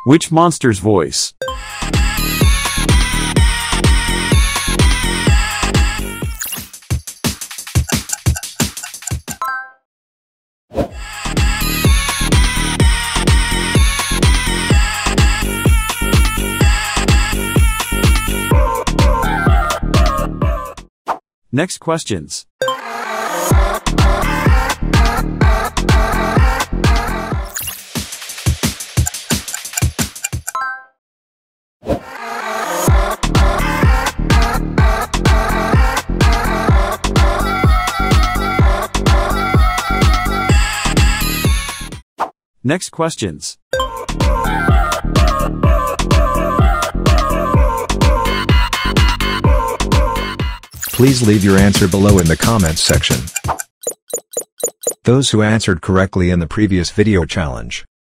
Which monster's voice? Next questions. Next questions. Please leave your answer below in the comments section. Those who answered correctly in the previous video challenge